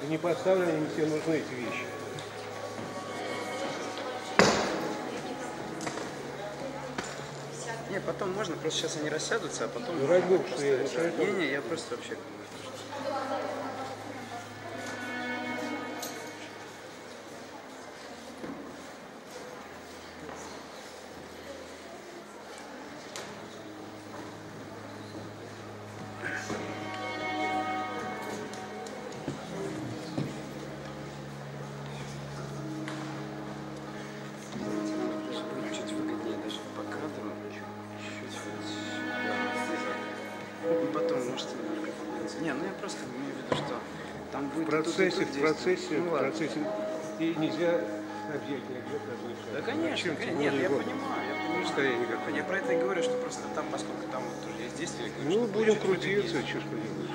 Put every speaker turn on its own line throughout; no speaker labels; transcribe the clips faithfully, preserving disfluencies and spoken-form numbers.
не поставлены, они тебе нужны, эти вещи.
Не, потом можно, просто сейчас они рассядутся, а потом...
Ну, ради бога, что я мешаю.
Не-не, я просто вообще... Чуть выгоднее даже по кадру, чуть-чуть вот сюда, назад. И потом можете немножко подвинуться. Не, ну я просто имею в виду, что там будет
В процессе,
тут,
в процессе,
ну,
в процессе и нельзя объять,
да, конечно, конечно. Нет, я понимаю, я понимаю.
Состояние какое.
Я про это и говорю, что просто там, поскольку там вот тоже есть действие,
ну, будем крутиться, что ж поделать.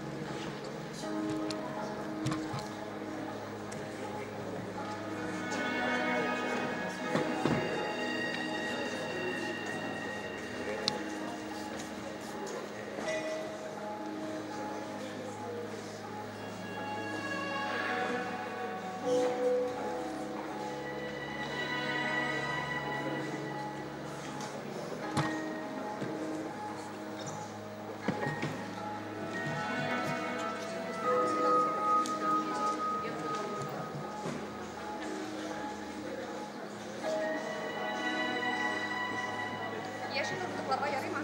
Yes, untuk kelapa ya, Rima.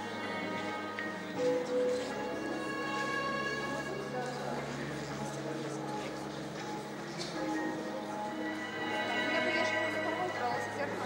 Я бы еще попробовала зеркало.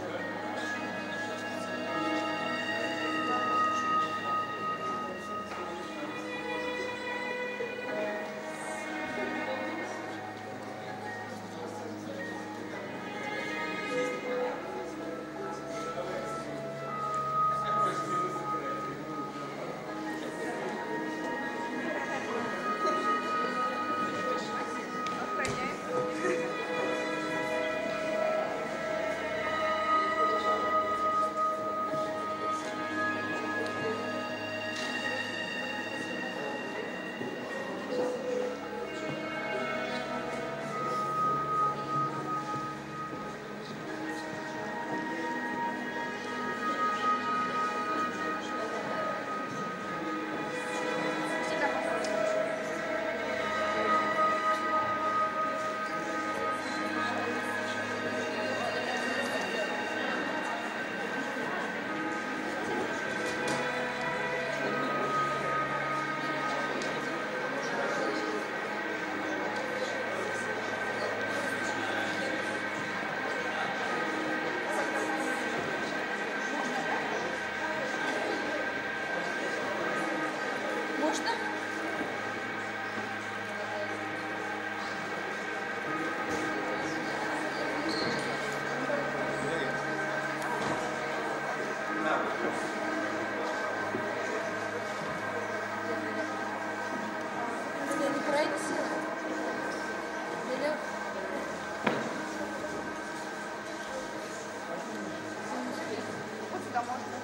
Можно? Если не пройти, или... Вот сюда можно.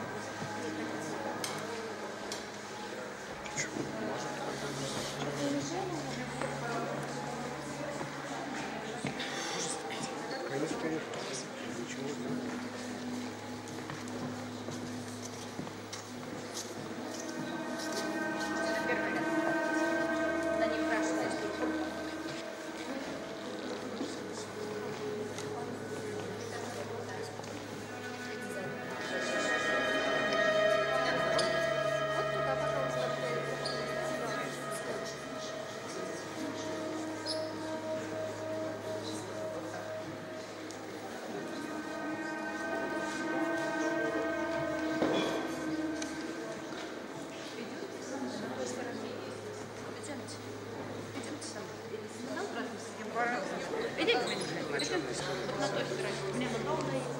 Конечно, конечно. Ничего.
На них красная штука. Вот туда, пожалуйста. Идите, на той стороне. Мне надолго и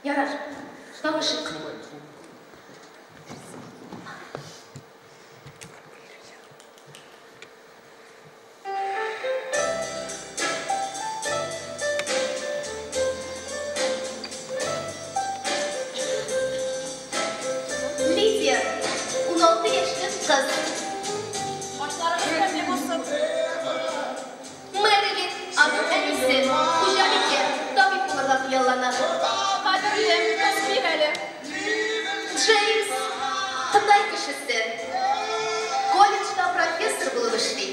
Ярар, танышык. Лидия, он алты яшьлек кыз.
Башларыңыз тәмле булсын.
Мэрилин, аның әнисе, хуҗабикә, табиб булырга хыяллана.
Кадерлем, тәсбих әле.
Джеймс, Кытай кешесе. Колледжда профессор булып эшли.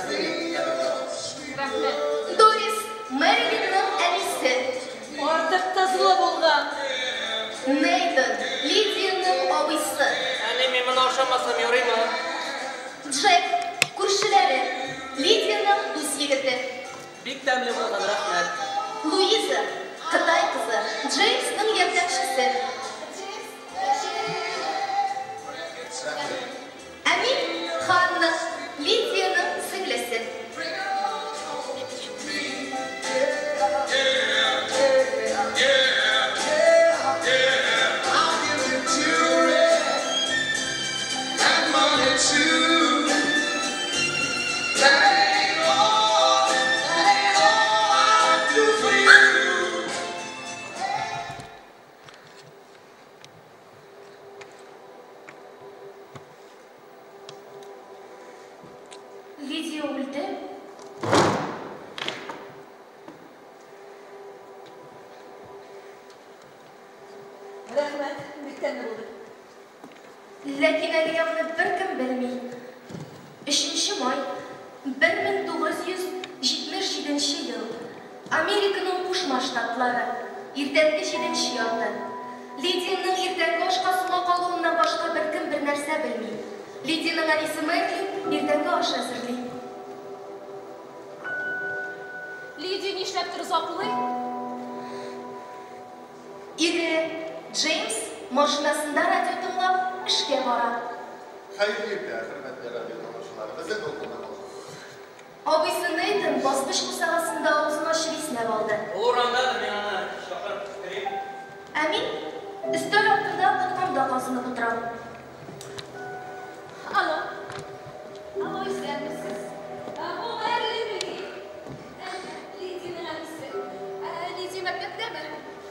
Рәхмәт.
Дорис, Мэрилинның әнисе.
Артык тозлы булган.
Нейтан, Лидияның абыйсы.
Әле мен моны ашамасам ярыймы?
Джек, күршеләре. Лидияның дус егете.
Бик тәмле булган, рәхмәт.
Луиза, Кытай кызы. Джеймсның ярдәмчесе. Әмин, Ханна, Лидияның сеңлесе. Лидия үлде.
Рәхмәт, бик тәмле булды.
Ләкин әлегә моны беркем белми. Өченче май, бер мең тугыз йөз җитмеш җиденче ел. Американың Кушма Штатлары. Иртәнге җиденче ярты. Лидияның иртәнге ашка суга калуыннан башка беркем бер нәрсә белми. Лидияның әнисе Мэрилин иртәнге аш әзерли.
Лидия нишләптер озаклый?
Ире Джеймс машинасында радио тыңлап эшкә бара.
Хәйрле иртә, хөрмәтле радио тамашачылар. Безнең балконда калдык.
Абыйсы Нейтан баскыч кусагасында авызын ачып иснәп алды.
Ул урамдадыр, мен аны чакырып керим.
Ә мин өстәл артында катканда казынып утырам.
Алло. Алло, исәнмесез? Бу Мэрилин Риги. Лидияның әнисе. Лидия мәктәптәме?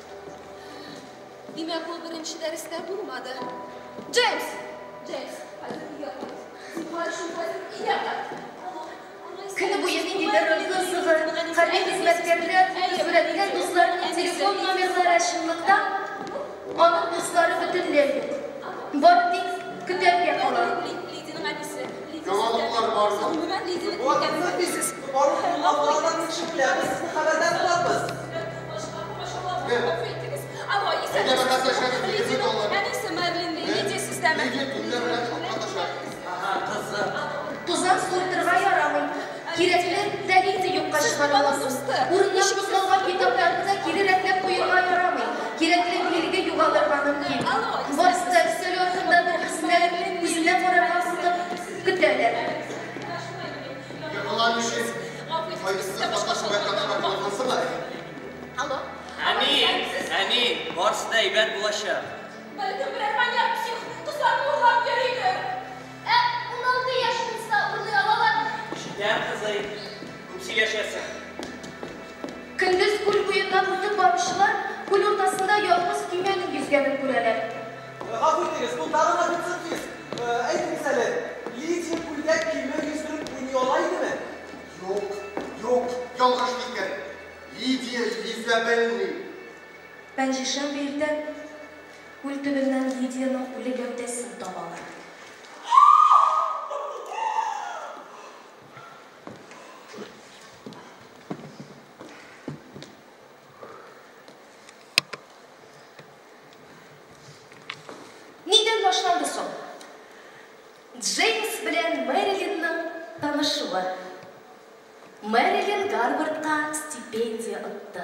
Димәк, ул беренче дәрестә булмады. Джеймс! Джеймс, хәзер өйгә кайт. Синең өчен хәзер өйгә кайт.
Көне буе ниндидер ызгы-сызгы, хәрби хезмәткәрләр күзәткән дусларының телефон номерлары чынлыкта, аның дуслары бөтенләй юк. Бары тик көтәргә кала.
Лидияның әнисе.
Яңалыклар бармы?
Гомумән, Лидияның
Вакытны бизиз. Барлык хабарлардан чыгып беләбез. Хәбәрдар булабыз.
Алло, исән.
Әйдә, бәхәс әшәбез, егет алар.
Әнисе Мэрилин, Лидия сездәме?
Лидия төнлә белән шаккатыша.
Ага, кызы.
Тузан суыртырга ярамый. Кирәкле дәлилде юкка чыгарыласың. Урыннан кузгалган китапларны да кире рәтләп куярга ярамый. Кирәкле билге югалырга мөмкин. Барысы да өстәл артында берсенә күзенә карарга сытып көтәләр.
Йокылар өчен файдасыз катнашырга катнашырга булсалар.
Алло.
Әмин, әмин, барысы да әйбәт булачак.
Бәлкем берәр маньяк псих дусларны урлап йөридер.
Ә, ун алты яшьлектә урлый алалар.
Шикәр кызый, күп сөйләшәсең.
Көндез күл буенда үтеп баручылар күл уртасында ялгыз көймәнең йөзгәнен күрәләр.
Гафу итегез, бу тагын бер сюрприз. Әйтегез әле, Лидия күлдә киме йөзтереп уйный ала идеме?
Юк, юк, ялгыш икән. Лидия йөзә белми.
Пәнҗешәмбе иртә күл төбеннән Лидияның үле гәүдәсен табалар. Нидән башланды соң? Джеймс белән Мэрилинның танышуы. Мэрилин Гарвардка стипендия отты.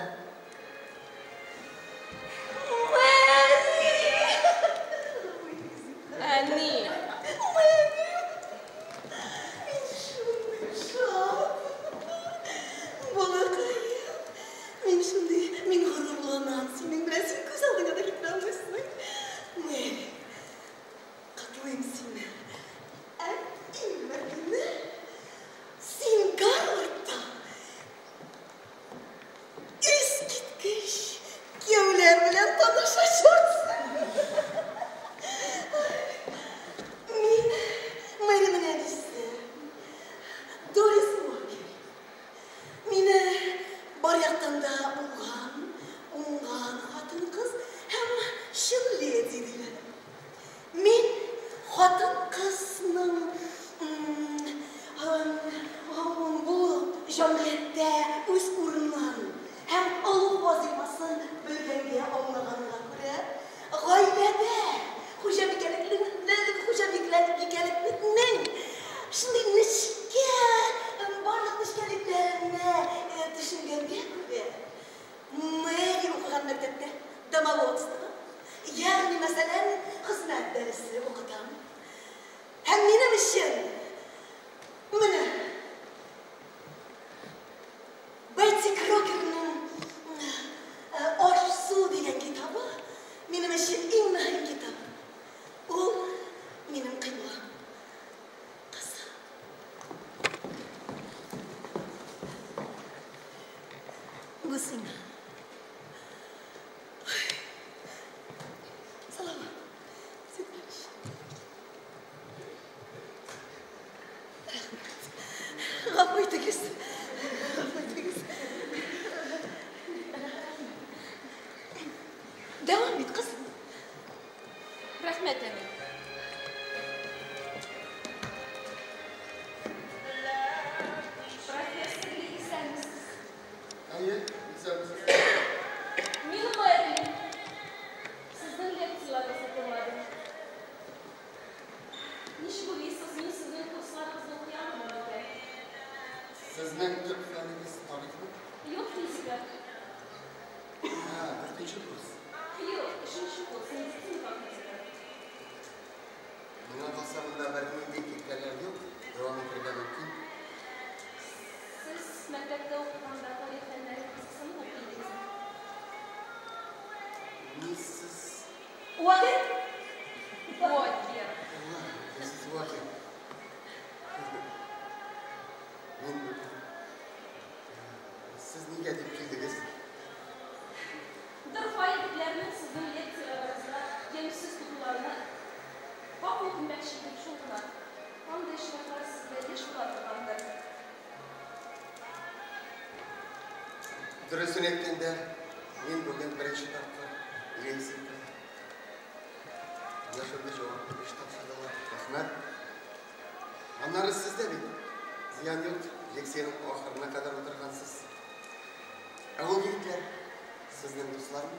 Әни.
Балакай, мин шундый, мин горур булганнан, синең белән син күз алдыңа да Гадәттә үз урынын һәм олуг вазифасын белгәнгә аңлаганга күрә, гаиләдә хуҗабикәлекнең шундый нечкә барлык нечкәлекләренә төшенгәнгә күрә, Мэри укыган мәктәптә домоводство, ягъни мәсәлән, хезмәт дәресе укытам. Һәм минем өчен менә Бетти Крокерның «Аш-су» дигән китабы минем өчен иң мөһим китап. Ул минем кыйблам. Кызым. Бу сиңа. Салам. Гафу итегез. Гафу итегез. Devam et kızım.
Rahmet Emin. Profesör güzel misiniz?
Hayır, güzel misin?
Benim öğrenim. Sizin leksiyalarınızı dinledim. Niçin bu siz min sizin kurslarınızı okuyamadım ben?
Sizden Türk feniniz tarih mi?
Yok fizika.
Ha, dörtüncü kurs.
Yok, üçüncü kurs. Medicine fakültesi.
Buna basamında verdiğin değişiklikler yok. Devam ettirmek mümkün.
Siz mektepte okuyanda tarih fenleri kısmını okuyordunuz.
Niye siz?
Vakit? Vakit.
Allah, siz vakit. Ben, siz niye gelip geldiniz?
Dırfa yediklerinin sizin leksiyalarınızda gemisiz kutularına bak okunmak için çoğuna. Tam da işlemler sizde hiç kullanılmalıdır.
Dürüstün ettiğinde men bugün birinci tapkır ilensin. Yaşımda cevap iş topşırdılar. Rahmet. Anları sizde mi? Ziyan yok. Leksiyanın ahırına kadar oturgansız. Ağıl yiğitler. Sizden dostlar mı?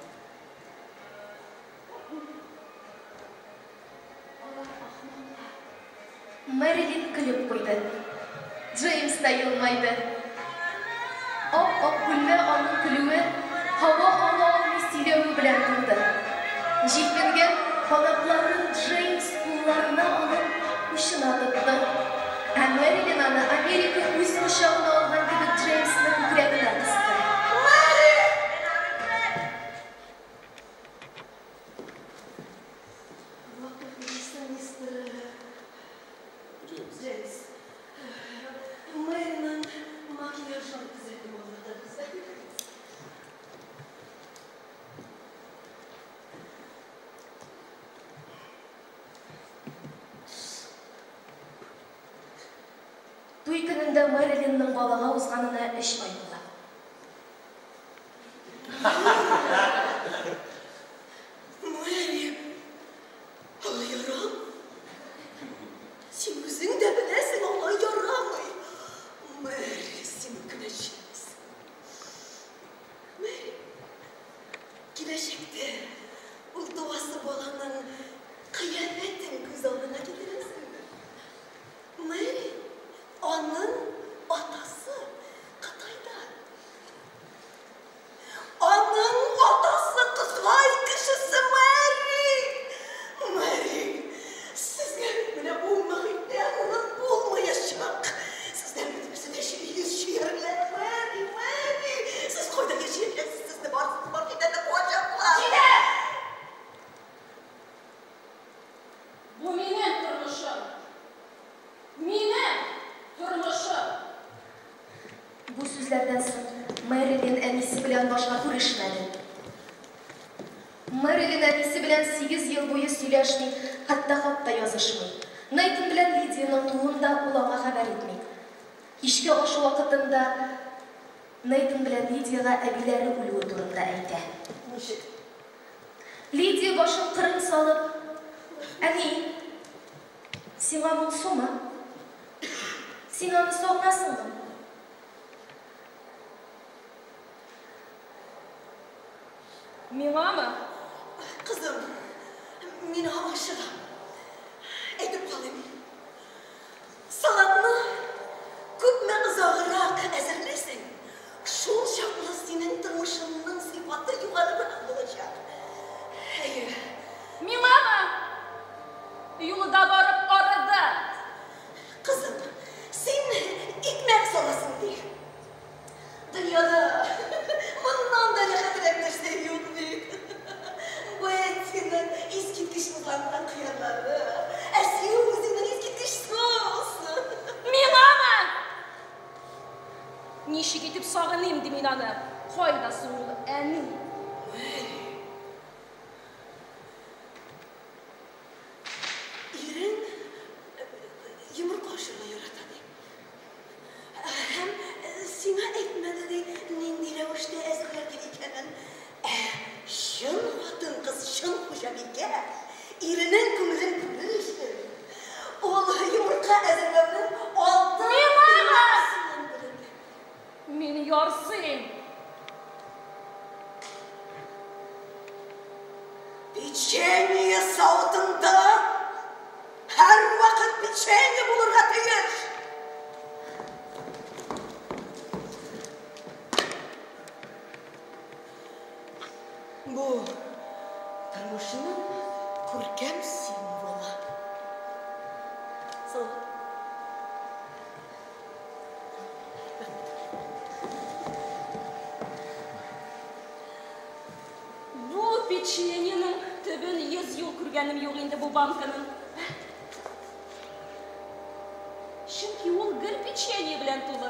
Marilyn kulib qo'ydi. James da yilmaydi. Oq-oq gullar onun kuluvi havo olovli siyravi bilan turdi. Jilpingan qanotlarini James qo'llarini olib ushina tutdi. Marilyn ana Amerika o'z qushog'ini olgan gibi Jamesni ko'kragidan qisdi.
James. Мэри'nin makyajını düzelttim orada bize.
Туй көнендә Marilynның балага узганына эш айнула.
Мэри, Алла ярам. Сен өзің де білесің, Алла ярамай. Мэри, сен кілешексің. Мэри, келешекте бұл дуасы баланың қиянетін көз алдына келтіресің. Мэри, onun atası Қытайда. Onun atası Қытай кішісі Мэри. Мэри, sizге міне бұл мұхитте оның болмаяшақ. Сіздер бітімізді дәшірейіз шүйерлер. Мэри, Мэри, сіз қойда кешерлерсіз, сізді барсыз бар кетеді қожақлар.
Жиде! Bu benim turmuşum. Benim turmuşum.
Bu сүзләрдән соң Marilyn әнисе белән башка күрешмәде. Marilyn әнисе белән сигез ел буе сөйләшми, хәтта хатта язышмый. Нейтан белән Лидияның туында ул аңа хәбәр итми. Кичке аш вакытында Нейтан белән Лидияга әбиләре үлүе турында әйтә.
Ничек?
Лидия башын кырын салып, «Әни, сиңа моңсумы? Син аны сагынасыңмы?»
Миңа мы?
Қызым, мен алашыға. Әйтіп қалайым. Салатны күпме ұзағырақ әзірлесең, шул шақлы сенің тұрмышыңның сипаты юғарырақ болacak. Әйе.
Миңа мы? Юлда барып арыды.
Қызым, сен икмәк саласың де. Dünyada bundan da ne kadar нәрсе yok değil. Bu etinin eskitkiş uzandan kıyarları. Әсеу өзіңнің ескиткіш сосын.
Миңа мы? Нишік етіп сағынайым демен аны. Қойда сұңылы әні.
Ирен yumurta aşırma yaratады. Hem сиңа әйтмәді де нинди рәвештә әзерләргә икәнен. Шын хатын кыз, шын хуҗабикә. Иренең күңелен күрер өчен. Ул йомырка әзерләүнең алтын
Миңа! Мин ярсыйм.
Печенье сауытында һәр вакыт печенье булырга тиеш. Бу тормышның күркәм символы. Сол.
Бу печеньенің төбен йөз ел күргәнем юк инде бу банканың. Чөнки ул гел печенье белән тулы.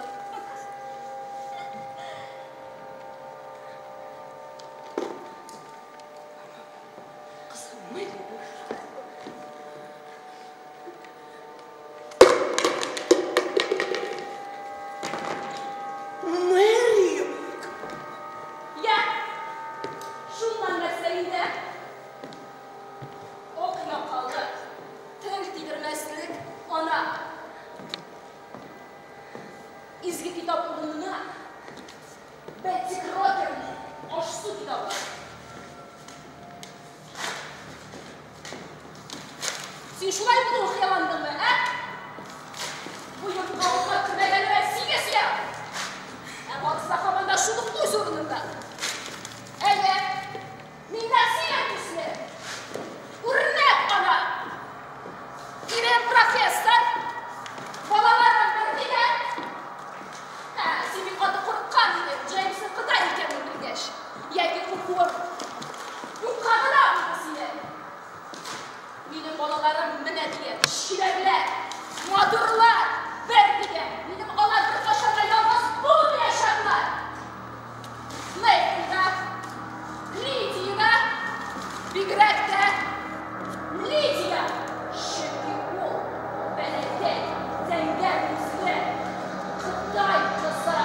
Син шулай булу хыяландыңмы, ә? Бу йортка алга кирмәгәнемә сигез ел. Ә вакытта һаман шулык үз урынында. Әйе, миннән синең төсле. Үрнәк ана. Ирен профессор. Балаларым бер дигән. Ә, син бик каты курыккан идең, Джеймс кытай икәнен белгәч. Яки куркуым. Юккагыла булды сине. Минем балаларым менә дигән, ширәкләр, матурлар, бер дигән. Минем алар бер кашанда ялгыз булмаячаклар. Лейла, Лидия, бигрәк тә Лидия. Чөнки ул бәләкәй, зәңгәр күзле Кытай кызы.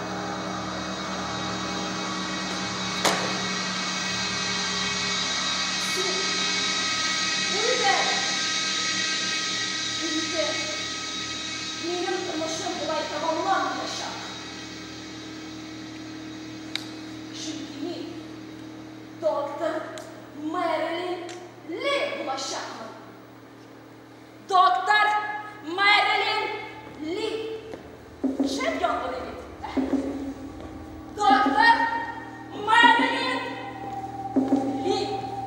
Минем тормышым булай тамамланмаячак. Чөнки мин доктор Мэрилин Ли булачакмын. Доктор Мэрилин Ли. Шәп яңгыр бит. Доктор Мэрилин Ли.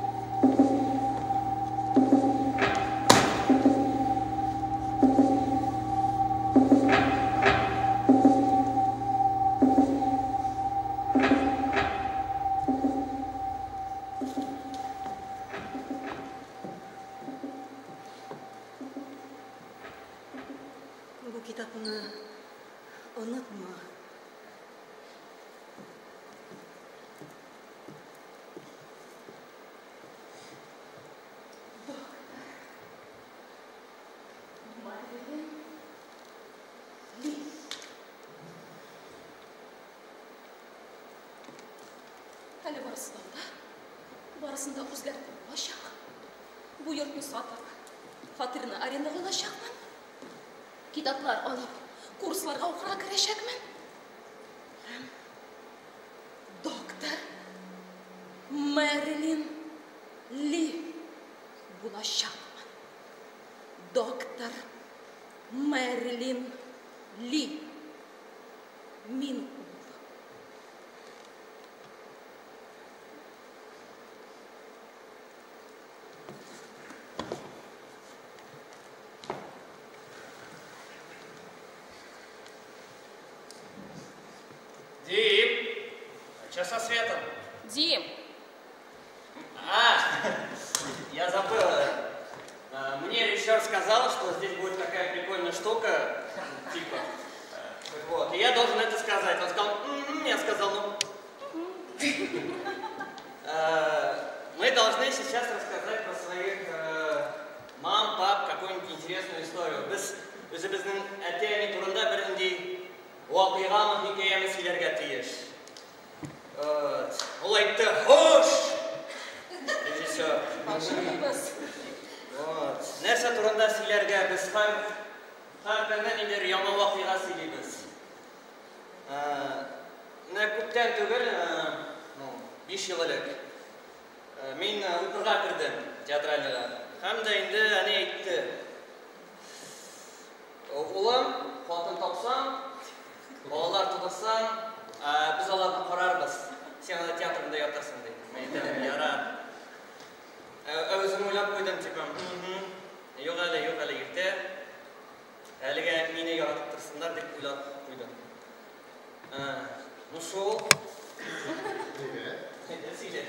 Bu kitabını unutma.
Әле барысында да, барысында үзгәртеп булачак. Бу йортны сатып, фатирны арендага алачакмын. Китаплар алып, курсларга укырга керәчәкмен. Һәм доктор Мэр болашақмын. Доктор Мэрилин Ли. Мин ул.
Дим, что со светом?
Дим,
А, я забыл. А, Мне режиссер сказал, что здесь будет такая прикольная штука, типа. Вот, и я должен это сказать. Он сказал, «М-м-м», я сказал, ну. А, Мы должны сейчас рассказать про своих э, мам, пап, какую-нибудь интересную историю. Біз өзіміздің әте-әне турында біріндей уақиғамы хикаямыз сөйлерге тиіс. Вот. Ол айтты, хош! Режиссер.
ашығымыз.
Вот. Нәрсе турында сөйләргә без һәр һәр көннән инде яңа вакыйга сөйлибез. Менә күптән түгел, ну, биш ел элек, мин укырга кердем театральныйга. Һәм дә инде әни әйтте. Улым, хатын тапсаң, балалар тудырсаң, без аларны карарбыз. Сен аны театрында ятырсың ди. Мен әйтәм, ярар. Өзім ойлап қойдым, типа, жоқ әлі, жоқ әлі ерте. Әліге мені яратып тұрсындар деп ойлап қойдым. Ну шол? Неге? Сөйле.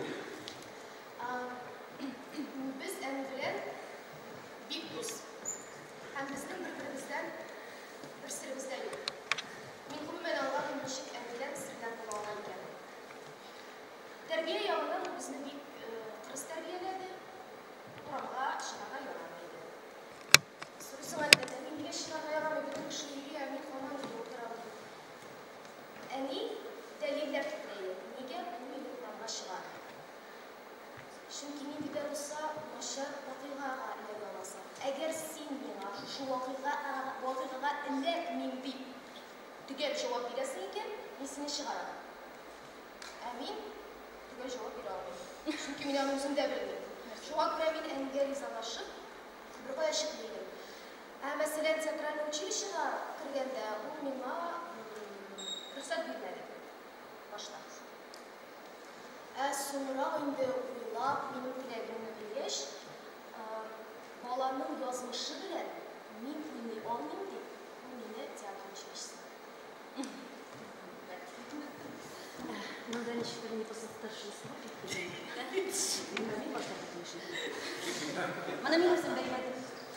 Біз әні білен бик дос. Һәм біздің бір-бірімізден бір сірімізді yok. Мен ғұмымен алған мешік әніден сірден бола алған екен. Тәрбие яғынан бізді бик қырыс тәрбиеледі, құрамға шығаға ярамайды. Сұрысы әлбәттә, мен бile шығаға ярамайды, кішілерге әмет қалман деп отырады. Әни дәлелдер тікірейді, неге бұл мені құрамға шығар. Чөнки мин дә булса, начар вакыйгага эләгә аласың. Әгәр син миңа шушы вакыйгага вакыйгага эләкмим дип төгәл җавап бирәсең икән, мин сине чыгарам. Ә мин төгәл җавап бирә алмыйм. Чөнки мин аны үзем дә белмим. Шуңа күрә мин әнгә ризалашып, беркая чыгыйм. Ә мәсәлән, театраль училищега кергәндә ул миңа рөхсәт бирмәде. Башта. Ә соңра инде уйлап, минем теләгемне белеш, баланың язмышы белән мин уйный алмыйм дип, ул мине театр училищесына.
Надо ничего не после старшинства. Mana minum sebaik-baik.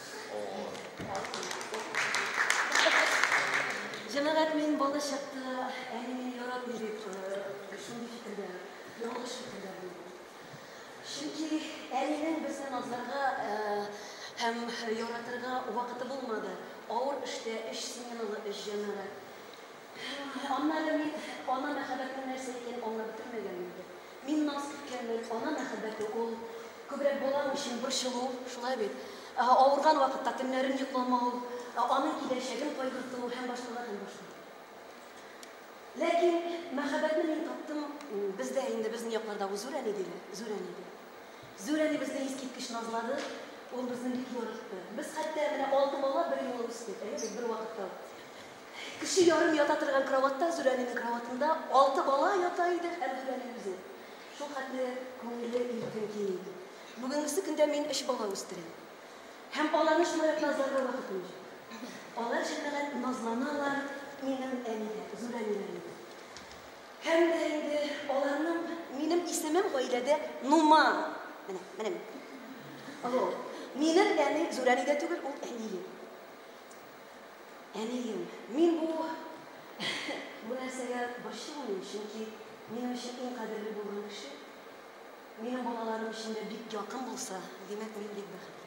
Җәмәгать мин балачакта әни мине яратмый дип шундый фикердә, ялгыш фикердә булдым. Чөнки әнинең безне назларга һәм яратырга вакыты булмады. Авыр эштә, эш сменалы эш җәмәгать. Аннары мин ана мәхәббәтенең нәрсә икәнен аңлап бетермәгән идем. Мин наз көткәнмен, ана мәхәббәте ул күбрәк балам өчен борчылу, шулай бит. Авырган вакытта төннәрен йокламау, аның киләчәген кайгырту һәм башкалар һәм башка. Ләкин мәхәббәтне мин таптым, бездә инде безнең якларда зур әни диде, зур әни диде. Зур әни безне искиткеч назлады, ул безне бик яратты. Без хәтта менә алты бала бер юлы үстек, әйе, бер вакытта. Кеше ярым ята торган кроватта, зур әнинең кроватында алты бала ята иде, һәм зур әни үзе. Шул хәтле күңеле иркен киенде. Бүгенгесе көндә мин өч бала үстерәм. Һәм аларны шулай назларга вакытым юк. Алар җәмәгать назланалар минем әнигә, зур әниләргә. Һәм дә инде аларның минем исемем гаиләдә Нума. Менә, менә. Алло. Минем әни зур әни дә түгел, ул әнием. Әнием. Мин бу бу нәрсәгә борчылмыйм, чөнки минем өчен иң кадерле булган кеше минем балаларым өчен дә бик якын булса, димәк мин бик бәхетле.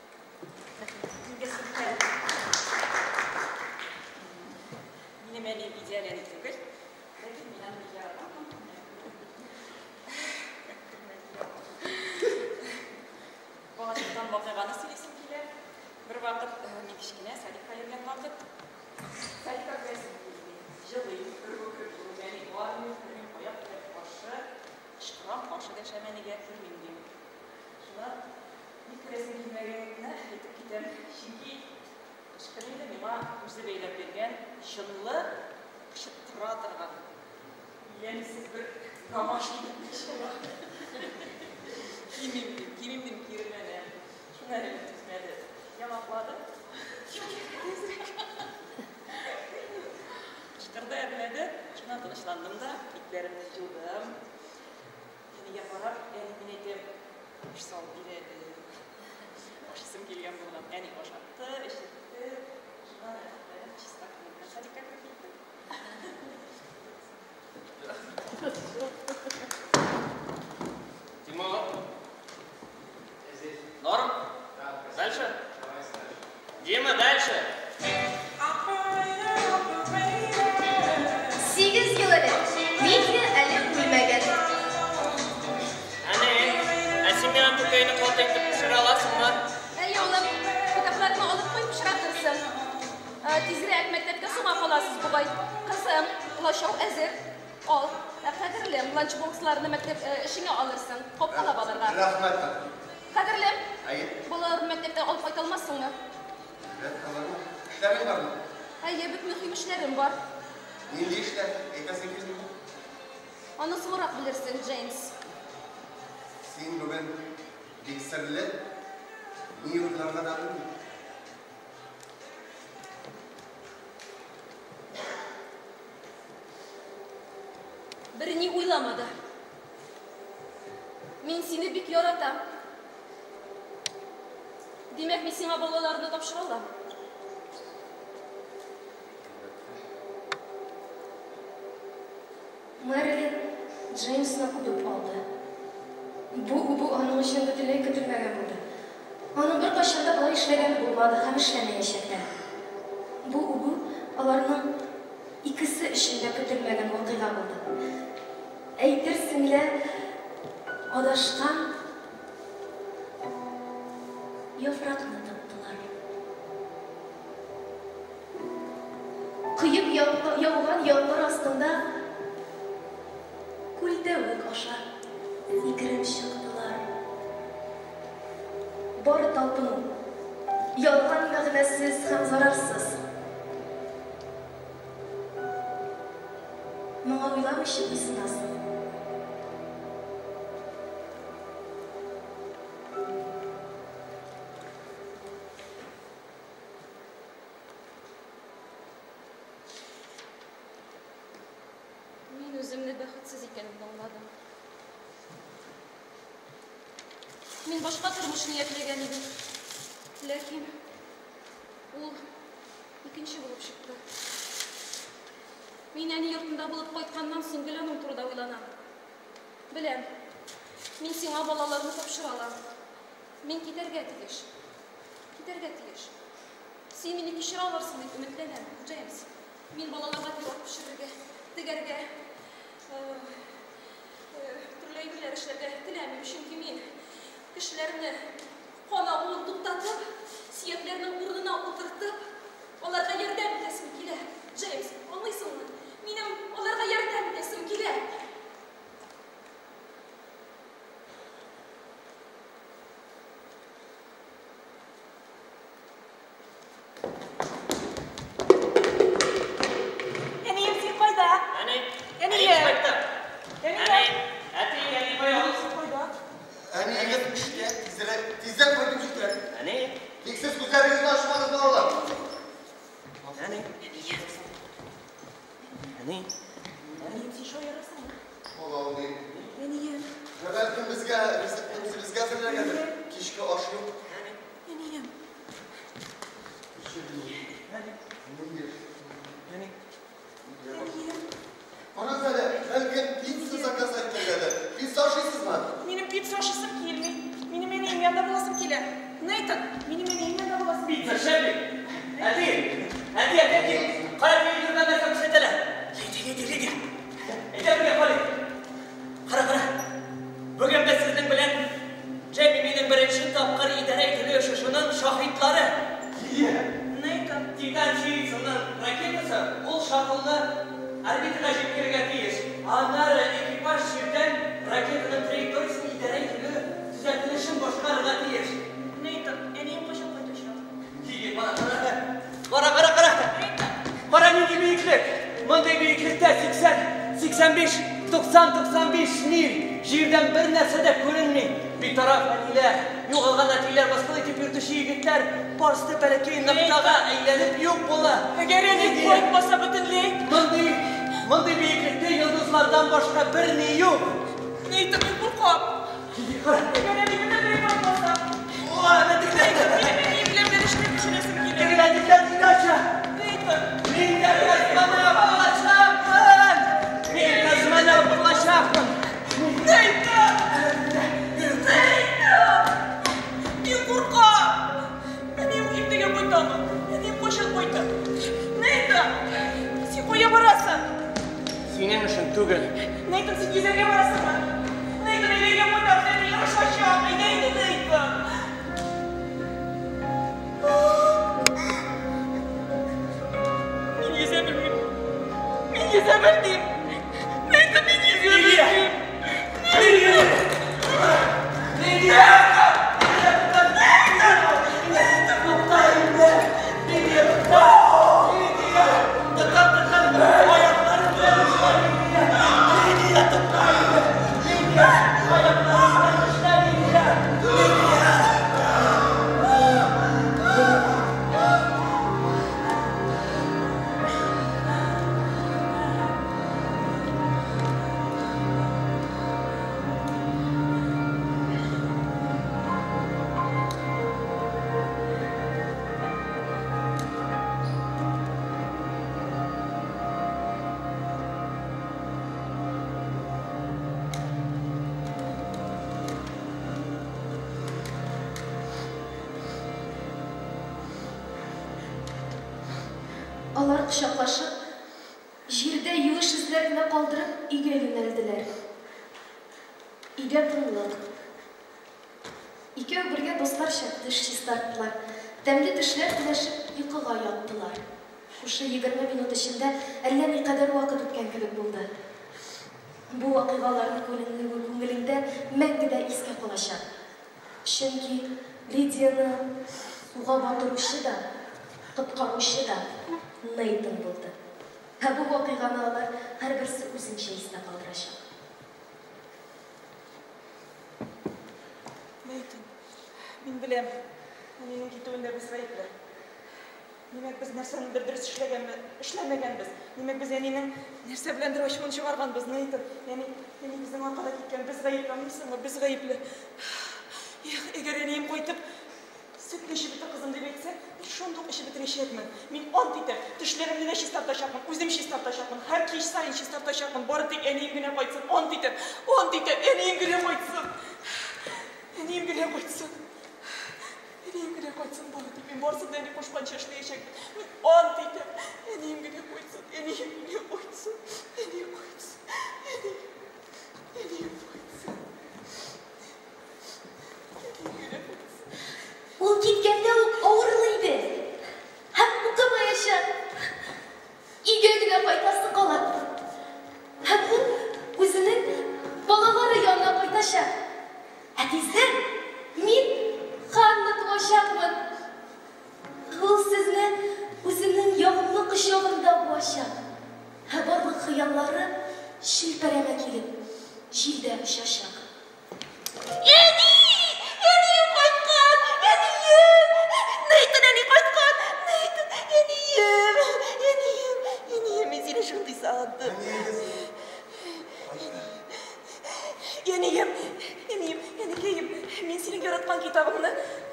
Минем әнем идеаль әни түгел, ләкин мин аны яратам. Балачактан вакыйганы сөйлисем килә. Бер вакыт мин кичкенә Салихка белән калдык. Салихка белән җылый, күргән әни бармый, мин аяк белән каршы, шкрам каршы дәшәмәнегә кермим дим. Шулай бик күртесін кимегеніне айтып кетем. Çünkü ешқандай миңа өзі бейлеп берген шынлы шыттыра тұрған. Елсіз бір гамашын шыға. Кимимдім, кимимдім кирмене. Шuna әлемін түзмеді. Ямақлады. Çıkırdı evledi. Şuna tanışlandım da itlerimde жылдым. Yine yaparak yani binedim. Uçsal giredi. Uçsum gelgen bundan. Yani boşalttı, eşitti. Şuna ne? Çista kılımdan. Hadi kakak gitti.
Тимур. Норм? Дальше? Дима, дальше.
Sekiz yıl öyle. Mekli әлі өлмеген.
Әне, әсен менің көкейні қолтайып пішіре аласың ба?
Әй, оğlum, kitaplarımı alıp koyup pişiratırsın. Tezirek mektepte soğan falasız buğay. Kızım, ulaşav əzir. Al. Kadirlim, lunchboxlarını mektep işine alırsın. Hop alabalarga.
Rahmet.
Kadirlim,
Hayır.
bunlar mektepte alıp aytalmazsın mı?
Evet, alalım. İşlerin var mı?
Әйе, бик мөһим эшләрем бар.
Нинди işler? Eka sekiz mi?
Аны соңрак белерсең, Джеймс.
Sen bugün bek sirli New York'lardan aldın mı?
Бер ни уйламады. Мин сине бик яратам. Димәк, мин сиңа балаларны тапшыра алам.
Мэрилин Джеймсны үбеп алды. Бу үбү аның өчен бөтенләй көтелмәгән булды. Аның бер кайчан да болай эшләгәне булмады һәм эшләмәячәк тә. Бу үбү аларның икесе өчен дә көтелмәгән вакыйга булды. Әйтерсең лә адашкан яфракны таптылар. Кыйып яуган яңгыр астында күлдәвек аша сикереп чыктылар. Бары талпыну, ялган мәгънәсез һәм зарарсыз. Моңа уйламыйча буйсынасың.
Мин үземне бәхетсез икәнемне аңладым. Мин башка тормыш ниятләгән идем. Ләкин ул икенче булып чыкты. Мин әни йортында булып кайтканнан соң гел аның турында уйланам. Беләм, мин сиңа балаларны тапшыра алам. Мин китәргә тиеш. Китәргә тиеш. Син мине кичерә алырсың дип өметләнәм, Джеймс. Мин балаларга пирог пешерергә, тегәргә, төрле әйберләр эшләргә теләмим, чөнки мин кешеләрне канагуын туктатып, сөякләрнең урынына утыртып, аларга ярдәм итәсем килә. Джеймс, аңлыйсыңмы? Минем аларга ярдәм итәсем килә.
Әнием, син кайда?
Әне,
Әнием.
қайтты.
Әнием.
Әне, әти, әне қойыңыз.
Син кайда?
Hani evet işte, tizle, tizle koydum işte.
Әне,
Liksiz kuzlarınızı açmanız ne olur?
әне. Әне.
Әнием, син шо ярасың?
Oğlum değil.
Әнием.
Ve belki bizge, bizge, bizge hazırlayacaktır. Kişki aş yok.
Әнием.
Neydir?
Әне.
Әнием.
Bana söyle, belki pizza zakaz ettirdi. Pizza aşıysız mı?
Минем пицца ашысым килми. Минем әнием янда буласым килә. Нейтан, минем әнием янда буласым.
Pizza şefi. Әти, әти, әти. Қара бейін жүрген нәрсем күшетелі. Леди, леди, леди. Әйте бірге қали. Қара, қара. Бүгін біз сіздің білен Джейми менің бірінші тапқыр идарә етілі шышының шахитлары.
Нейтан.
Титан Сирийсінің ракетасы ол шақылны орбитаға жеткерге тиіс. Анары экипаж жерден ракетаның траекториясын идарә етілі түзетілішін башқарыға тиіс.
seksen beş, doksan, doksan beş mil şehirden bir nerse de görünmey. Bir taraf haliyle yoğalgan atiler baskılı etip yurtuşu yigitler Pars tepeleki naftaga eğlenip yok bola.
Eğer enik koytmasa bütünley.
Mındı, mındı büyüklükte yıldızlardan başka bir ne yok.
Neydi bir burkam? Eğer enik de bir bakmasa. O anladık neydi? Benim iyimlemleri işte düşünesim geliyor.
Eğlendikten dinlerce.
Neydi?
Neyden yazmana bulaşakın. Neyden yazmana bulaşakın.
Neydi? Neydi? Burkam. Benim iyimdege koytamı. Benim koşul koytu. Neydi? Sen koya barasın.
Senin için tügül.
Neydi? Sen yüzerge barasın mı? Neydi? Neydi? Koytam seni yarış aşağı. Neydi? Neydi? Ben yüzebilmem. Ben yüzebildim. Neydi? Ben yüzebildim. Neydi?
Neydi?
Алар кучаклашып, җирдә юеш эзләр генә калдырып, өйгә юнәлделәр. Өйдә тынлык. Икәү бергә дусларча теш чистарттылар. Тәмле тешләр теләшеп йокыга яттылар. Шушы егерме минут эчендә әллә никадәр вакыт үткән кебек булды. Бу вакыйгаларны күңелеңдә күңелеңдә мәңгедә искә калачак. Чөнки Лидияны суга батыручы да, коткаручы да Нейтан булды. Һәм бу вакыйганы алар һәрберсе үзенчә истә калдырачак.
Нейтан, мин беләм, минең китүемдә без гаепле. Нимәк без нәрсәне бер дөрес эшләгәнбез, эшләмәгәнбез. Нимәк без әнинең нәрсә беләндер ачуын чыгарганбыз, Нейтан. Яни, яни безнең аркада киткән без гаепле, без гаепле. Әгәр әнием кайтып, süt işi bitir kızım diye etse, şunduk işi bitirecekmin. Min ant iter, düşlerimle ne şistar taşakmin, üzüm şistar taşakmin, her kişi sayın şistar taşakmin, bari tek eneyim güne koysun, ant iter, ant iter, eneyim güne koysun. Eneyim güne koysun. Eneyim güne koysun, bari tek, min varsın da eni koşman çeşleyecekmin. Min ant iter, eneyim güne koysun, eneyim güne koysun, eneyim koysun, eneyim, eneyim koysun. Eneyim güne koysun.
Ул киткәндә үк авырлыйды. Һәм укымаяча. Өйгә генә кайтасы кала. Һәм ул үзенең балалары янына кайтачак. Ә тиздән мин ханны туачакмын. Ул сезне үзенең ягымлы кочагында буачак. Һәм барлык хыяллары шилпәрәмә килеп, җилдә очачак. Эди!
Yeniyim, yeniyim, yeniyim. Ben senin yaratkan kitabını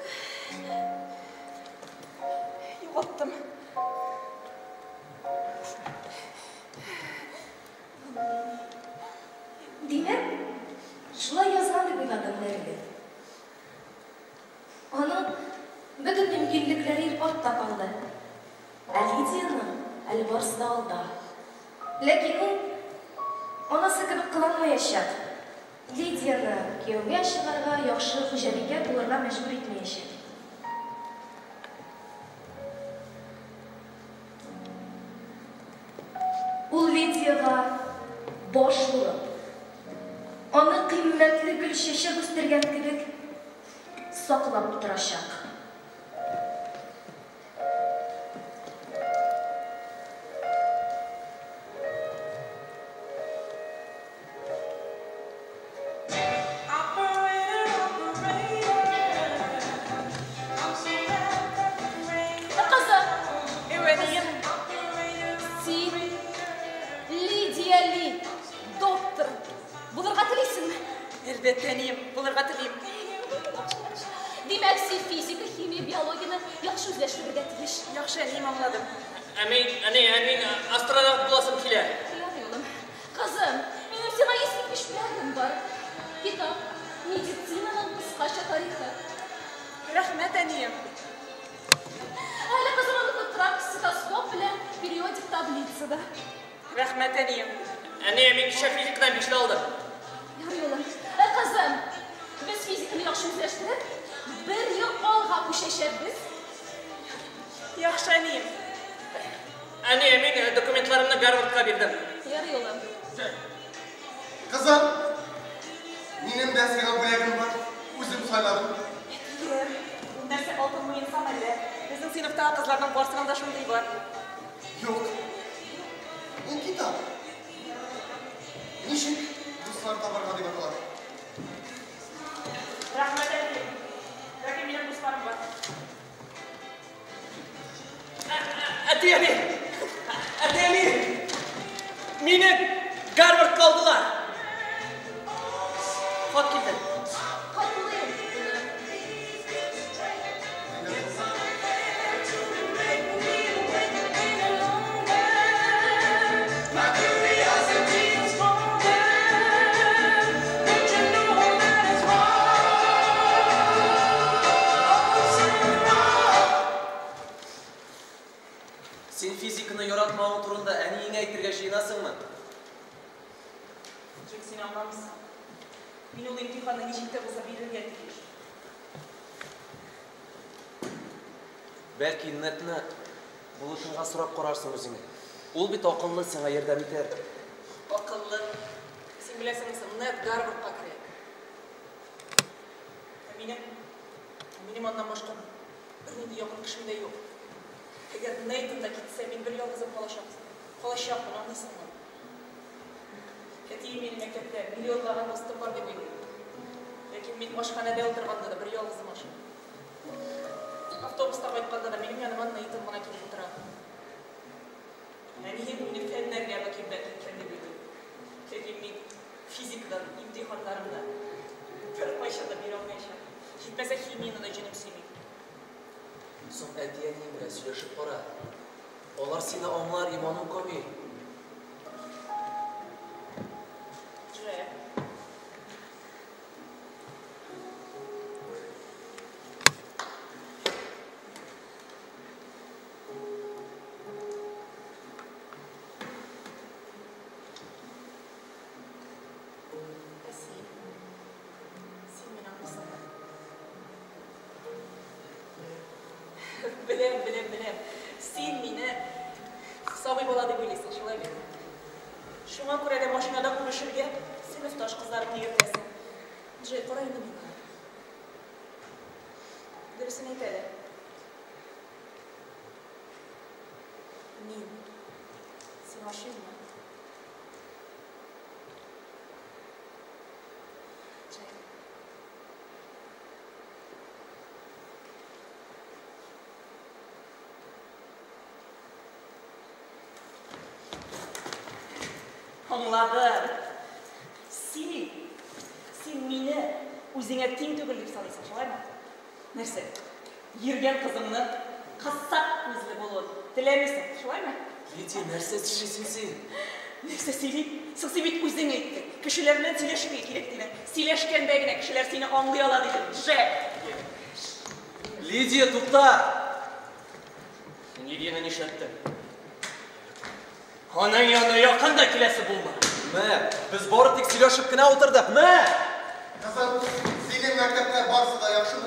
yoğalttım.
Demek, şulay yazgan diп уйладым Нәрле. Аның bütün mümkünlükleri артта kaldı. Ә Лидияның әле барысы да алда. Ләкин ул анасы кебек кыланмаячак. Лидияны кияүгә чыгарга, яхшы хуҗабикә булырга мәҗбүр итмәячәк. Ул Лидияга баш булып, аны кыйммәтле гөл чәчәк үстергән кебек саклап торачак.
Әлбәттәнем, булырга телим.
Демәк, син физика, химия, биологияны яхшы үзләштерергә тиеш.
Яхшы, әнием аңладым.
Әмин, әне, әмин астронавт буласым килә.
Ярый, улым. Кызым, минем сиңа исетмеш беләгем бар. Китап, медицинаның кыскача тарихы.
Рәхмәт, әнием.
Әле кызым онытып тора стетоскоп белән периодик таблицада.
Рәхмәт, әнием.
Әне, мин кичә физикадан бишле алдым.
Ярый, улым. Ә кызым, без физиканы яхшы үзләштереп, бер ел алга күчәчәкбез.
Яхшы, әнием.
Әне, мин документларымны Гарвардка бирдем.
Ярый, улым.
Kızım, benim de sana bırakım var. Uzun sayladım.
Ул нәрсә алтын муенсам әллә? Безнең сыйныфтагы кызларның барсында да шундый бар.
Yok. Bu kitap. Niçin? Ruslar tabarga diye bakıyorlar.
Рәхмәт, әнием. Ләкин минем дусларым бар.
Әти, әне! Әти, әне! Мине Гарвардка алдылар. Хат килде.
Хаклыйм, улым.
Сен физиканы яратмауы турында әниеңә әйтергә җыенасыңмы?
Джек, син аңламыйсың. Мин ул имтиханны ничек тә булса бирергә тиеш.
Бәлки Нетны булышынга сорап карарсың үзеңә. Ул бит акыллы, сиңа ярдәм итәр.
Акыллы. Син беләсеңме, Нет Гарвардка керә. Ә минем, минем аннан башка бер нинди якын кешем дә юк. Әгәр Нейтан да китсә, мин бер ялгызым калачакмын. Калачакмын, аңлыйсыңмы? Әтием минем мәктәптә миллионлаган достым бар дип уйлый. Ләкин мин машханәдә утырганда да бер ялгызым ашыйм. Автобуста кайтканда да минем яныма Нейтан гына килеп утыра. Әнием мине фәннәргә вакыйбәт иткән дип уйлый. Ләкин мин физикадан имтиханнарымда бер кайчан да бирә алмаячак. Җитмәсә химияны да җенем сөйми.
Соң әти-әниең белән сөйләшеп кара. Алар сине аңлар, иманың камил.
Джек. Син, син мені аңлыйсың. Белем, белем, белем. Син мине сабый бала дип уйлыйсың, шулай бит. Шуңа күрә дә машинада күрешергә сыйныфташ кызларны йөртәсең. Джек, кара инде миңа. Дөресен әйт әле. Мин сиңа ашыйммы? Джек. Аңладым. Син, син мине үзеңә тиң түгел дип саныйсың, шулаймы? Нәрсә? Йөргән кызыңны кассап күзле булуын теләмисең, шулаймы?
Лидия, нәрсә сөйләйсең син?
Нәрсә сөйлим? Соң син бит үзең әйттең. Кешеләр белән сөйләшергә кирәк дидең. Сөйләшкәндә генә кешеләр сине аңлый ала дидең. Джек.
Лидия, тукта!
Лидияны нишләттең? Аның янына якын да киләсе булма.
Мә, без бары тик сөйләшеп кенә утырдык. Мә!
Kızım, senin mektepler varsa da yakışır.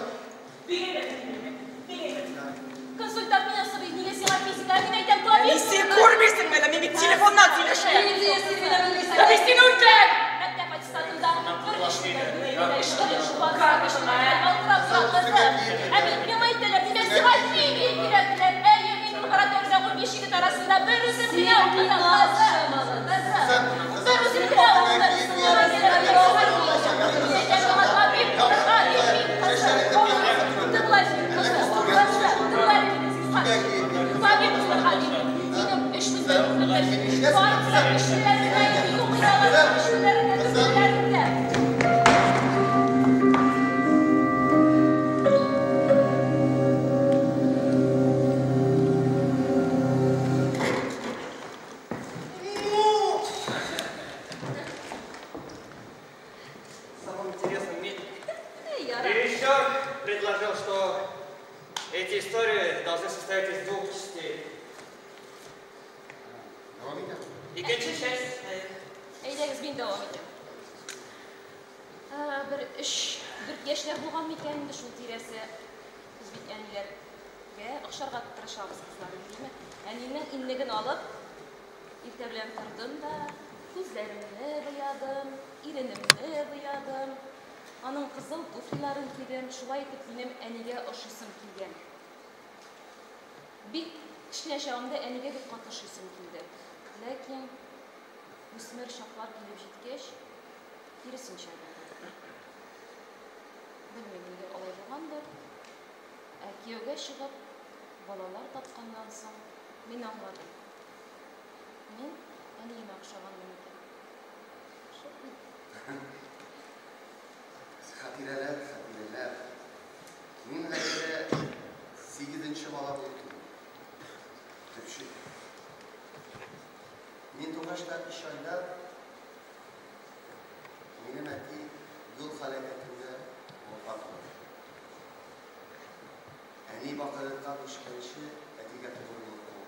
Консультант меня средние сила физика, не найдем клавиш.
Ни син күрмисең менә, мин бит телефоннан сөйләшәм. Да без сине үлчәк!
Мәктәп аттестатында бер эшләр, эшләр, шубатсак, эшләр, алтырап сакласам. Ә мин понимаете, димәк, сиңа химия кирәкләр. Әйе, мин лабораторияда ул биш егет арасында бер үзем генә укыдым. Бер үзем генә укыдым. Thank you.
представить двух частей.
Devam edelim.
İkinci часть.
Әйдәгез, мин дәвам итәм. Ә, Бер өч, дүрт яшьләр булган микән инде шул тирәсе. Без бит әниләргә охшарга тырышабыз кызлар, димме? Әнинең иннеген алып, иртә белән тордым да, күзләремне буядым, иренемне буядым. Аның кызыл туфлиларын кидем, шулай итеп минем әнигә ошыйсым килгән. Бик кечкенә чагымда әнигә бик катнашыйсым килде. Ләкин үсмер чаклар килеп җиткәч, киресенчә булды. Белмим, нигә алай булгандыр. Ә кияүгә чыгып, балалар тапканнан соң мин аңладым. Мин әниемә охшаганмын икән.
Хатирәләр, хатирәләр. Мин хәзер сигезенче бала булдым. Төпчек. Мин тугашта биш айда минем әти юл һәлакәтендә вафат булды. Әни бакылыкка төшкәнче әтигә тугры булды.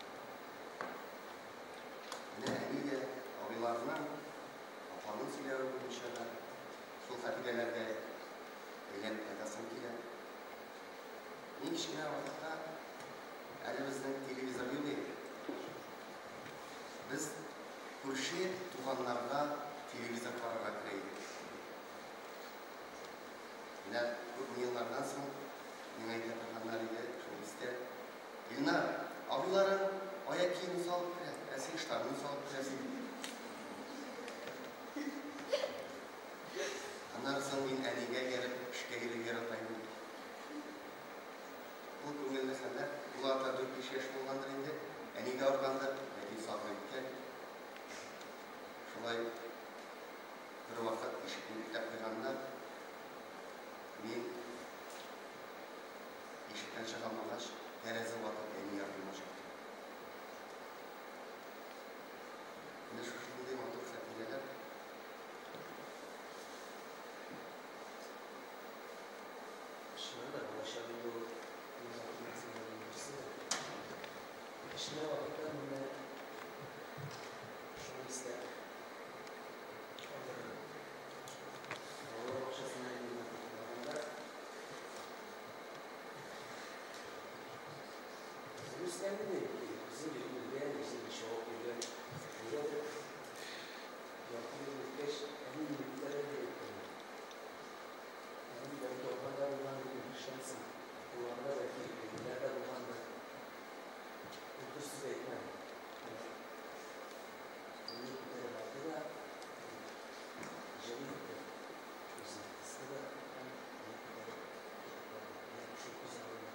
Менә әни дә абыйларның апаның сөйләве буенча шул хатирәләргә әйләнеп кайтасым килә. Мин кичкенә вакытта әле безнең телевизор юк иде. Biz күрше туганнарга телевизор карарга кирәк иде. Менә күп еллардан соң миңа әйтә торганнар иде, шул истә. Илнар, абыйларың аяк киемен салып керә, ә син штанны салып керәсең. Аннан соң мин әнигә ярып, эшкә йөрергә яратайм. Ул күңелле хәлләр, ул ата дүрт-биш яшь булгандыр инде. Әнигә аргандыр, әти сабыр иткән. Шулай бер вакыт ишекне бикләп куйганда, мин ишектән чыга алмагач, тәрәзә ватып әни янына чыктым. Менә шушындый матур хатирәләр.
Шулай да башлап булды. Кичкенә вакытта менә шуны истә. Алар акчасын әнигә тапканда, үзләренә дә үзен белгән, үзен чыгып йөргән. Шулай якын үткәч, әни битләре дә әйтте. Әни дә топканда булган шансын. Уларда да килгәннәр дә булганда. Size etmem. Bunu bir tarafta da canı gitti. Kısa da hem çok güzel oldu.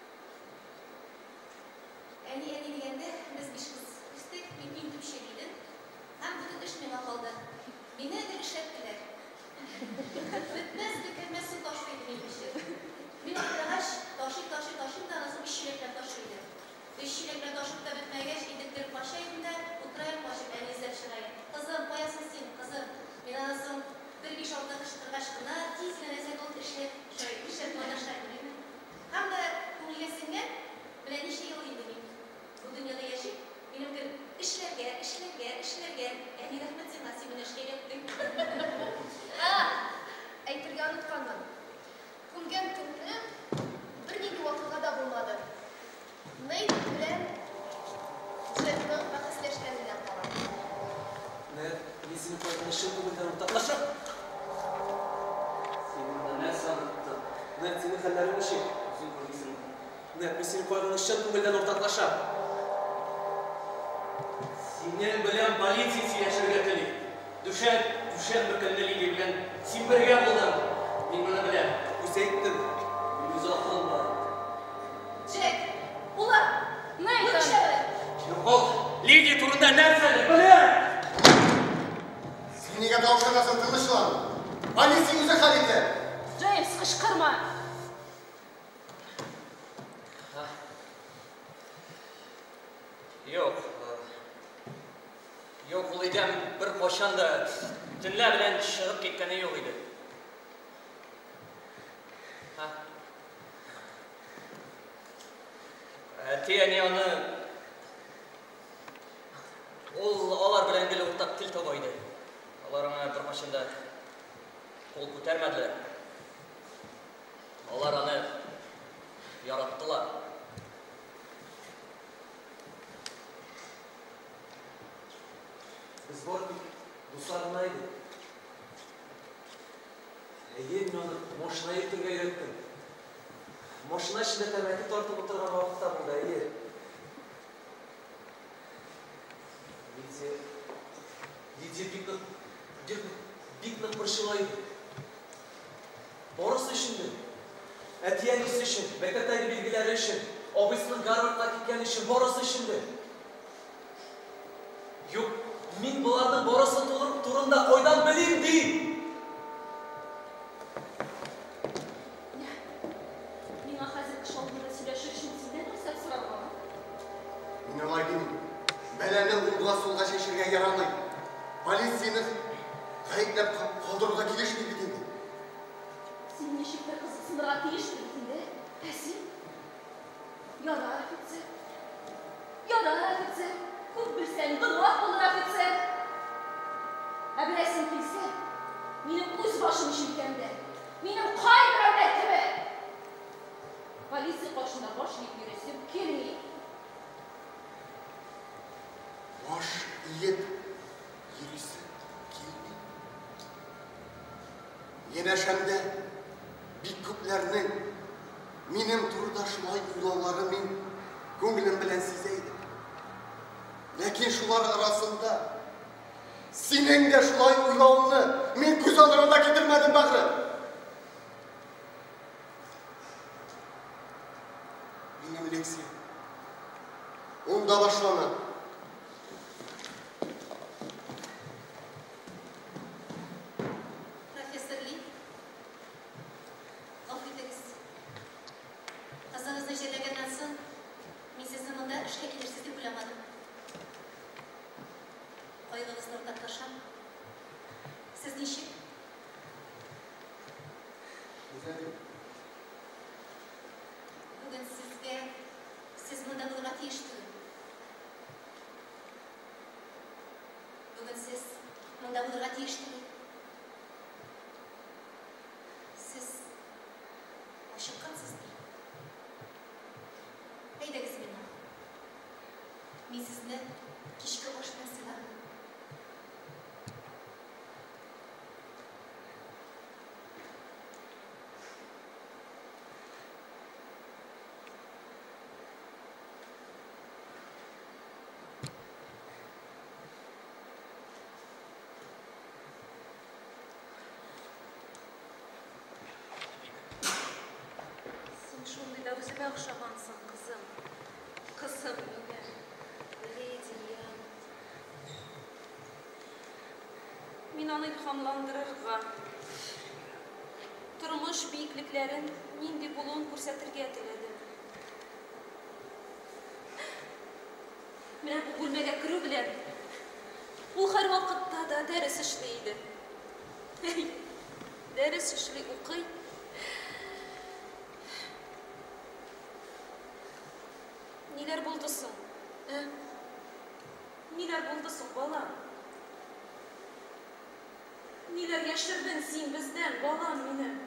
Әни әни дигәндә, без биш кыз үстек, мин мин төпчек идем. Һәм бүтән эш миңа калды. Мине дә эшләттеләр. Бетмәс бекәмәс су ташлый идем эше. Мин аптырагач, ташый, ташый, ташый да анысы биш чиләкләр ташлый идем. Биш чиләкләр ташып та бетмәгәч, идек паша идем дә, утырайым пашып, әни эзләп чыгайым. Кызым, каясың син, кызым? Мин анасын бер биш-алты кыштыргач кына тиз генә нәрсә булып эшләп, шулай эшләп кайнаштым. Һәм дә күңелгә сеңгән, менә ничә ел инде мин бу дөньяда яшим, минем кебек эшләргә, эшләргә, эшләргә, әни рәхмәт сиңа, син менә эшкә әйттең. Әйтергә онытканмын. Күнгән көнне бернинди вакыйга да булмады. Ней белән Джекның бәхәсләшкәненә кала.
Менә исеме кайнашып күңелдән уртаклашып.
Синең нәрсә аңлатты?
Менә синең хәлләрең ничек?
Үзең күргәнсең.
Менә исеме кайнашып күңелдән уртаклашып.
Синең белән полиция сөйләшергә тели. Дүшән, дүшән мөкәммәллеге белән син бергә булдың. Мин моны беләм.
Үзе әйттем.
Мин үзе акыллы.
Джек, улар,
Нейтан!
Ул Лидия турында нәрсәләр белә?
Син нигә тавышканасың, тынычлан. Полиция үзе хәл итә.
Джеймс, кычкырма!
Юк. Юк, ул идем бер кашан да төнлә белән чыгып киткәне юк иде. Тияни аны ол алар белән гел уртак тел таба иде. Алар аңа бер качанда кол күтәрмәделәр. Алар аны яраттылар.
Biz var bir dostlarınaydı. Egen onu moşnayı yırtırga öğrettim. Moşna içinde temaki tortup oturgan vakitte bunda yer. Lidya, Lidya biklik, biklik, biklik pırşılaydı. Borası içindi. Etiyen isi için, Mekteптегі bilgileri için, obisinin Garvard'a gitken için borası içindi. Yok, min bularning borası turunda koydan bileyim değil.
Миңа хәзер шалгында сөйләшер өчен сездән рөхсәт сорарга.
Мин алай димим. Бәләне уңга сулга шешергә ярамый. Полицияны гаепләп калдырырга килешми бит инде.
Син ничек тә кызыксынырга тиештер бит инде. Ә син? Ярар, офицер. Ярар, офицер. Күп белсәң, гыйлак булыр, офицер. Ә беләсең килсә, минем үз башым җилкәндә. Минем кай дәүләтеме? Полиция кашында баш иеп йөрисем килми.
Баш иеп йөрисем килми. Янәшәмдә бик күпләрнең минем турыда шулай уйлаулары мин күңелем белән сизә идем. Ләкин шулар арасында синең дә шулай уйлауыңны мин күз алдыма китермәдем, бәгъре. Минем лекция унда башлана.
Профессор Ли, гафу итегез. Кызыгызны җирләгәннән соң, мин сезне монда эшкә килерсез дип уйламадым. Кайгыгызны уртаклашам. Сез ничек? Бүген сезгә сез монда булырга тиеш түгел. Бүген сез монда булырга тиеш түгел. Сез ашыккансыздыр. Әйдәгез миңа. Мин сезне кичке аш белән сыйлармын.
Шундый да үземә охшагансың, кызым. Кызым минем. Лидия. Мин аны илһамландырырга, тормыш биеклекләрен нинди булуын күрсәтергә теләдем. Менә бу бүлмәгә керү белән ул һәр вакытта да дәрес эшли иде. Дәрес эшли, укый. Ниләр булды соң? Ә? Ниләр булды соң, балам? Ниләр яшердең син бездән, балам минем?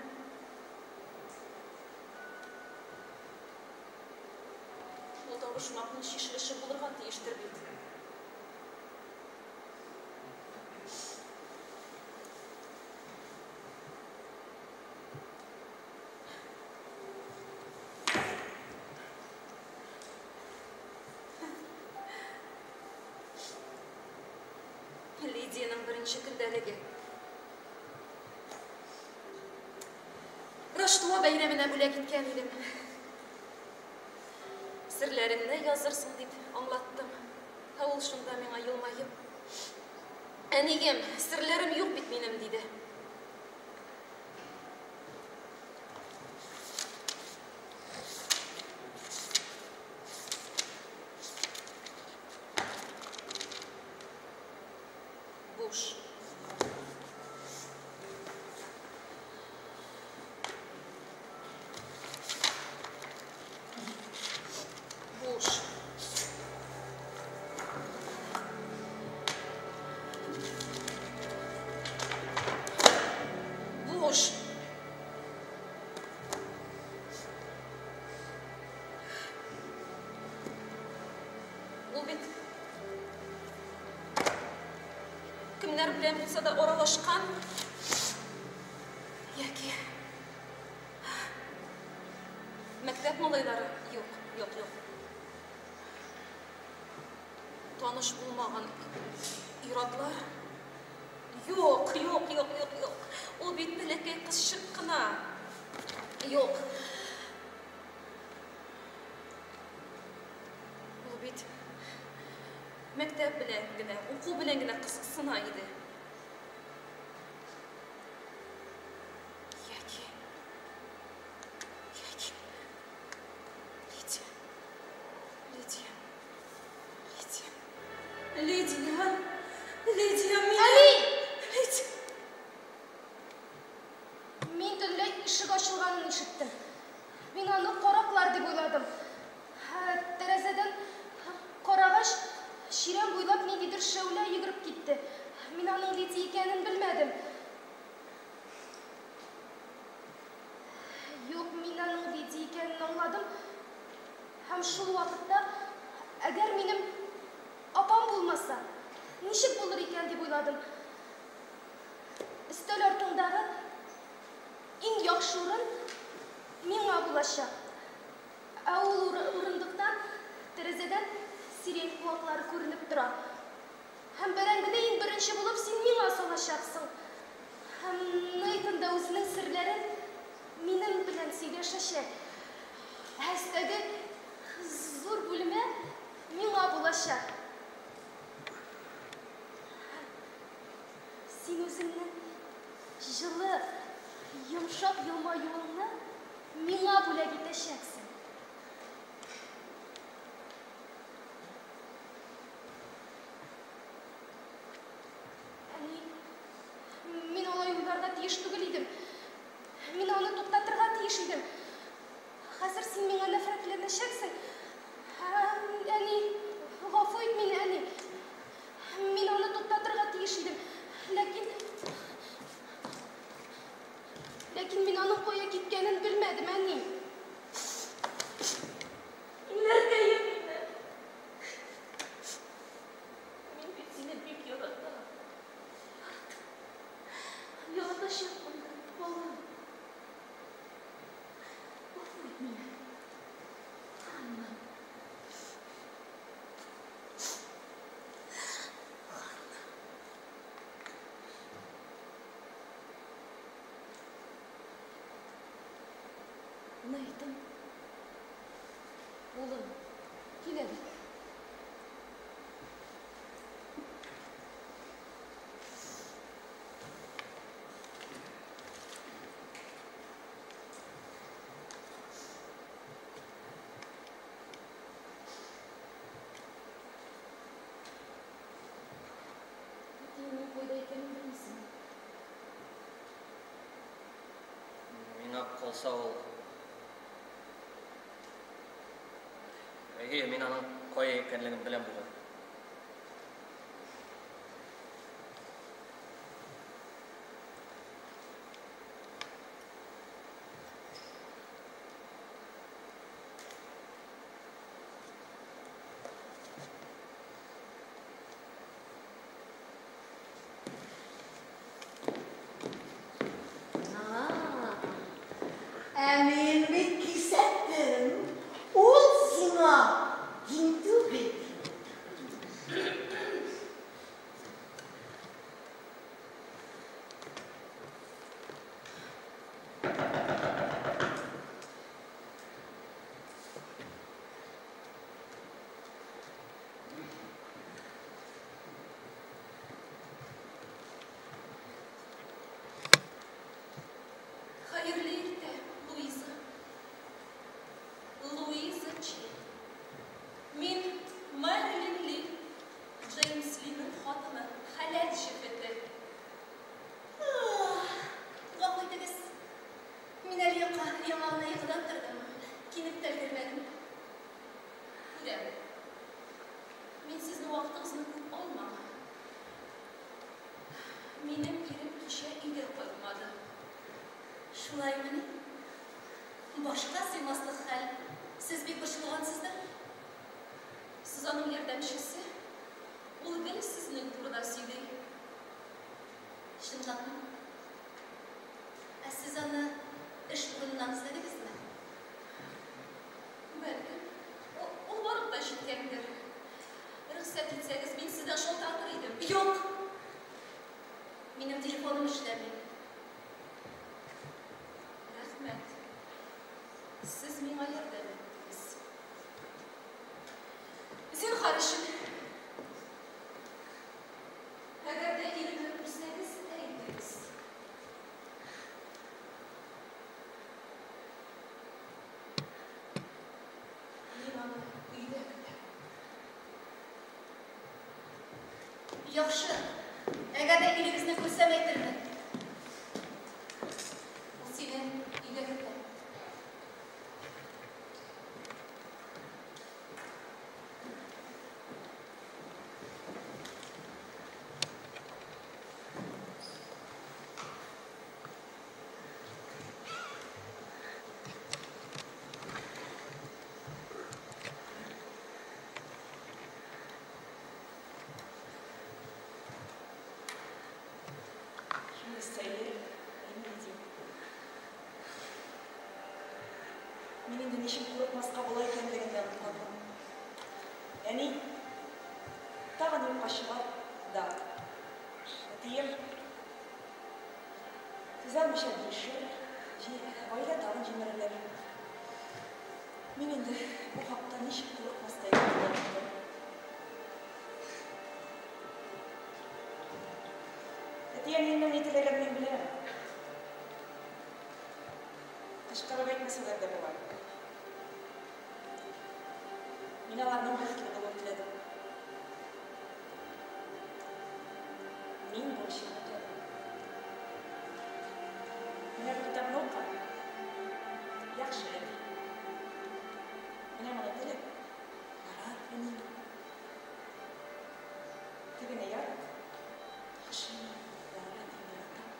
Ул табышмакның шишелеше булырга тиештер бит. Лидияның беренче көндәлеге. Раштуа бәйрәменә бүләк иткән идем. Серләреңне язырсың дип аңлаттым. Ә ул шунда миңа елмаеп: "Әнигем, серләрем юк бит минем", диде. Буш. Буш.
белән булса да аралашкан, яки мәктәп малайлары юк, юк, юк. Таныш булмаган ирадлар. Юк, юк, юк, юк, юк. Ул бит бәләкәй кызчык кына. Юк. Ул бит мәктәп белән генә, уку белән генә кызыксына иде. Яки, яки, Лидия, Лидия, Лидия, Лидия, Лидия, мин...
Али!
Лидия.
Мин төнлә ишек ачылганын ишеттем. Мин аны караклар дип уйладым. Тәрәзәдән карагач, ширәм буйлап ниндидер шәүлә йөгереп китте. Мин аның Лидия икәнен белмәдем. Юк, мин аның Лидия икәнен аңладым. Һәм шул вакытта, әгәр минем апам булмаса, ничек булыр икән дип уйладым. Өстәл артындагы иң яхшы урын миңа булачак. Ә ул урындыктан тәрәзәдән сирень куаклары күренеп тора. Һәм бәрәңгедә иң беренче булып син миңа салачаксың. Һәм Нейтан да үзенең серләрен минем белән сөйләшәчәк. Әстәге зур бүлмә миңа булачак. Син үзеңнең жылы, йомшак елмаюыңны миңа бүләк итәчәксең. Әни, мин алай уйларга тиеш түгел идем. Мин аны туктатырга тиеш идем. Хәзер син миңа нәфрәтләнәчәксең. Әни, гафу ит мине, әни. Мин аны туктатырга тиеш идем. Ләкин... Ләкин мин аның кая киткәнен белмәдем, әни.
Инәркәйем мине. Мин бит сине бик яратам. Яратачакмын, балам. Гафу ит мине. Анна. Нейтан, улым, кил әле. Синең кайда икәнен белмисең.
Миңа калса ул... Әйе, мин аның кая икәнлеген беләм бүген.
Ә мин бит кисәттем. Ул сиңа дин түгел.
Хәерле иртә, Луиза. Луиза Чи. Мин Мэрилин Ли, Джеймс Линың хатыны, хәләл шифеты.
Гафу итегез. Мин әле яңа гына йокыдан тордым. Кинеп тә өлгермәдем.
Күрәм. Мин сезнең вакытыгызны күп алмам. Минем ирем кичә өйгә кайтмады.
Шулаймыни? Башка сыймаслык хәл. Сез бик борчылгансыздыр.
Сез аның ярдәмчесе. Ул гел сезнең турыда сөйли.
Шынлапмы? Ә сіз аны іш бұрыннан іздедіңізме?
Бәлкім, ол барып та жеткендір. Рұқсат етсеңіз, мен сізден шылтыратыр едім.
Жоқ! Менің телефоным ішләмейді.
Рахмет. Сіз миңа ярдәм еттіңіз. Зинһар өчен. Әгәр дә иреңне күрсәгез, әйтегез. Мин аны өйдә көтәм.
Яхшы. Әгәр дә ирегезне күрсәм әйтермен.
Ул сине өйдә көтә.
Мен енді нешім қорықмасқа бола екендігін ұмытқанмын. Яғни, тағы немқа шығар, да. Әтейім, түзәлмеші дейші, айла тағын жемірілер. Мен енді бұл хақта нешім қорықмасқа екендігін ұмытқанмын. Әтейім, енді не тілегенмен білемін. Қашқарып айтмасалар да болады. Мен аларның бақытлы болып тіледім. Мен бұл үшін өтедім. Мен бұл кітабын оққан. Яқшы еді. Мен мұны тілеп, арар менің. Тігіне ярат, қашын бара дейін яратам.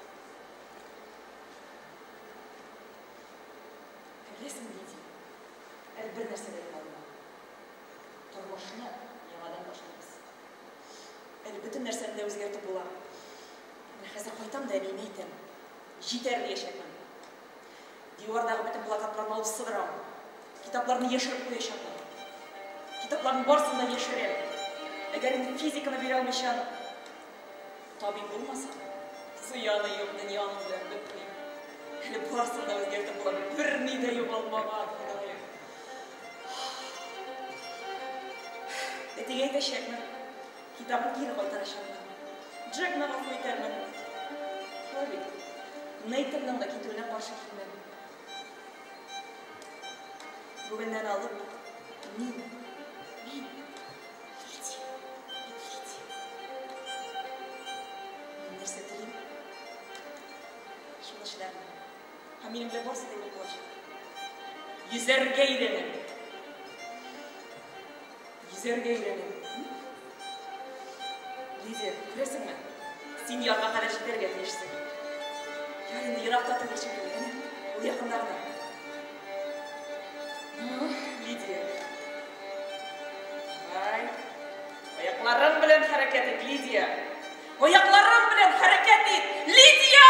Білесің дейді, әл бір нәрсе дейін алма. Тұрмышыны яңадан башламыз. Әлі бүтін нәрсені де өзгертіп болам. Мен қазір қайтам да әнеме айтам. Жетерлі ешекмін. Дивардағы бүтін плакатларын алып сыдырам. Китапларны ешіріп қойышамын. Китаплардың барсын да ешірем. Әгер енді физиканы бере алмайшан, табиғ болмаса, зияны yok дүнияның білен бүткілем. Әлі барсын да өзгертіп болам. Bir neyde yok almаған. Әтеге айташақмын, китабын кері қайтарашақмын. Джекна ғафу етермін. Хәби, Нейтернің да кетуіне қаршы келмін. Бүгіннен алып, мен, мен, Лидия, Лидия. Мен нәрсе тілейм? Шуны шыдармын. Ха менің біле барсы деп болашақ. Yüzerге үйренем. Yüzerге үйренем. Лидия, көресің ме? Сен ярға қарай жетерге тиешсің. Я енді ерақта төгешім келген. Ол якындағына. Лидия. Ай, аяқларың білен харекет ет, Лидия. Аяқларың білен харекет ет, Лидия!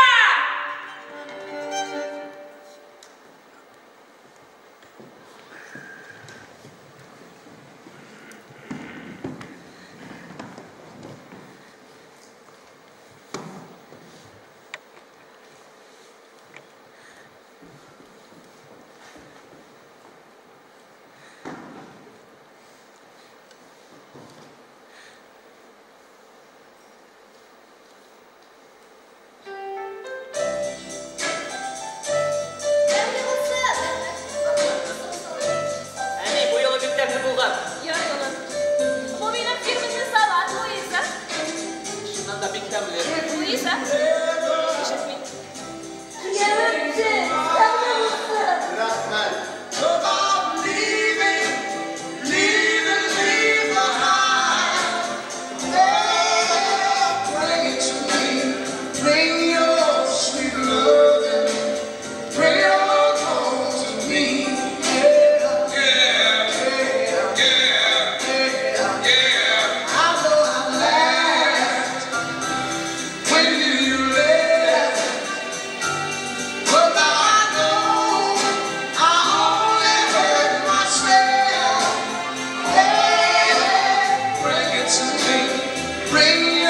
Pray